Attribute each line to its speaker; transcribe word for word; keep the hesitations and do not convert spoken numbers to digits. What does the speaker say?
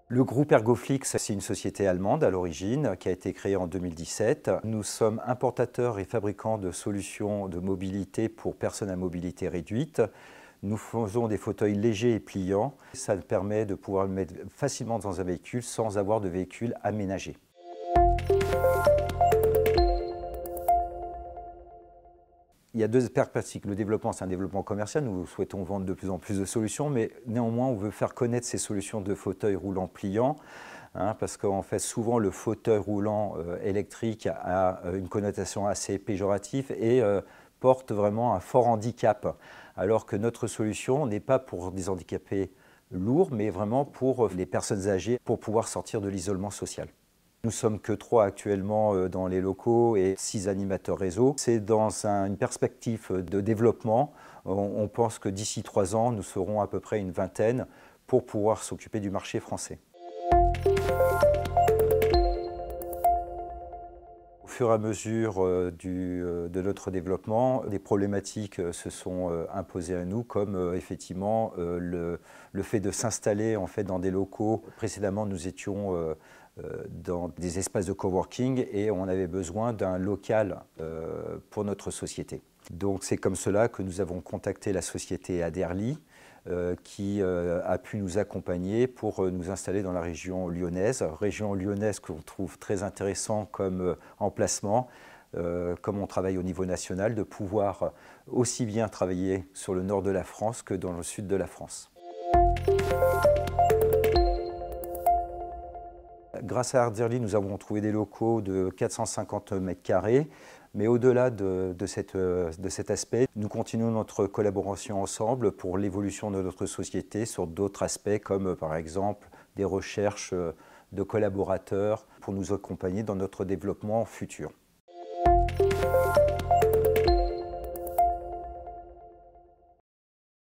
Speaker 1: Le groupe Ergoflix, c'est une société allemande à l'origine qui a été créée en deux mille dix-sept. Nous sommes importateurs et fabricants de solutions de mobilité pour personnes à mobilité réduite. Nous faisons des fauteuils légers et pliants. Ça permet de pouvoir le mettre facilement dans un véhicule sans avoir de véhicule aménagé. Il y a deux perspectives. Le développement, c'est un développement commercial. Nous souhaitons vendre de plus en plus de solutions, mais néanmoins, on veut faire connaître ces solutions de fauteuils roulants pliants, hein, parce qu'en fait, souvent, le fauteuil roulant euh, électrique a une connotation assez péjorative et euh, porte vraiment un fort handicap, alors que notre solution n'est pas pour des handicapés lourds, mais vraiment pour les personnes âgées, pour pouvoir sortir de l'isolement social. Nous sommes que trois actuellement dans les locaux et six animateurs réseau. C'est dans un, une perspective de développement. On, on pense que d'ici trois ans, nous serons à peu près une vingtaine pour pouvoir s'occuper du marché français. Au fur et à mesure euh, du, euh, de notre développement, des problématiques euh, se sont euh, imposées à nous, comme euh, effectivement euh, le, le fait de s'installer en fait, dans des locaux. Précédemment, nous étions euh, dans des espaces de coworking et on avait besoin d'un local euh, pour notre société. Donc c'est comme cela que nous avons contacté la société Aderly euh, qui euh, a pu nous accompagner pour euh, nous installer dans la région lyonnaise. Région lyonnaise qu'on trouve très intéressant comme euh, emplacement, euh, comme on travaille au niveau national, de pouvoir aussi bien travailler sur le nord de la France que dans le sud de la France. Grâce à Aderly, nous avons trouvé des locaux de quatre cent cinquante mètres carrés, mais au-delà de, de, cette, de cet aspect, nous continuons notre collaboration ensemble pour l'évolution de notre société sur d'autres aspects, comme par exemple des recherches de collaborateurs pour nous accompagner dans notre développement futur.